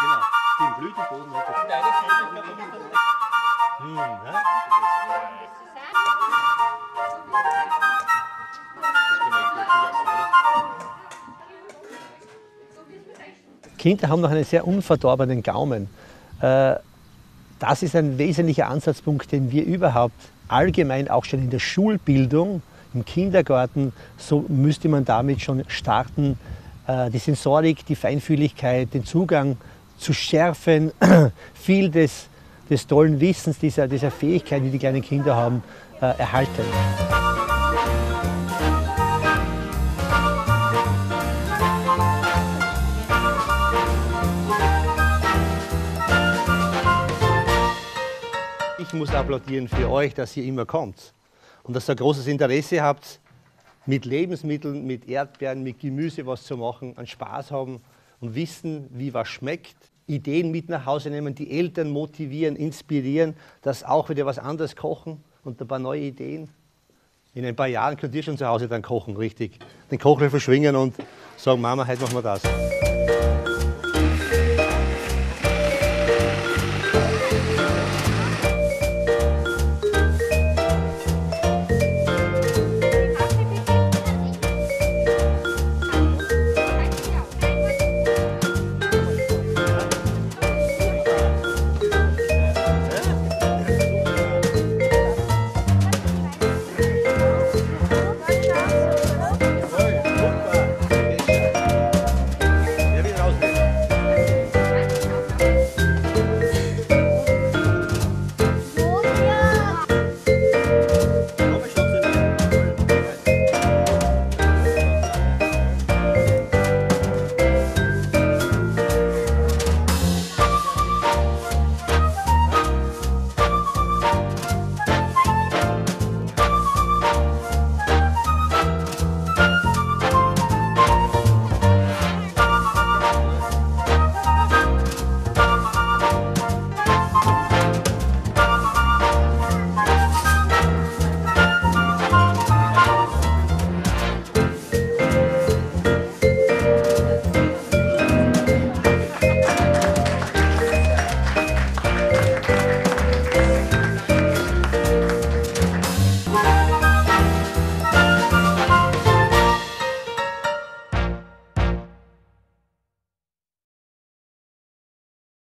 Genau, den Blütenboden hat er. Kinder haben noch einen sehr unverdorbenen Gaumen. Das ist ein wesentlicher Ansatzpunkt, den wir überhaupt allgemein auch schon in der Schulbildung, im Kindergarten, so müsste man damit schon starten, die Sensorik, die Feinfühligkeit, den Zugang zu schärfen, viel des tollen Wissens, dieser Fähigkeiten, die die kleinen Kinder haben, erhalten. Ich muss applaudieren für euch, dass ihr immer kommt und dass ihr ein großes Interesse habt, mit Lebensmitteln, mit Erdbeeren, mit Gemüse was zu machen, einen Spaß haben und wissen, wie was schmeckt. Ideen mit nach Hause nehmen, die Eltern motivieren, inspirieren, dass auch wieder was anderes kochen und ein paar neue Ideen. In ein paar Jahren könnt ihr schon zu Hause dann kochen, richtig. Den Kochlöffel schwingen und sagen, Mama, heute machen wir das.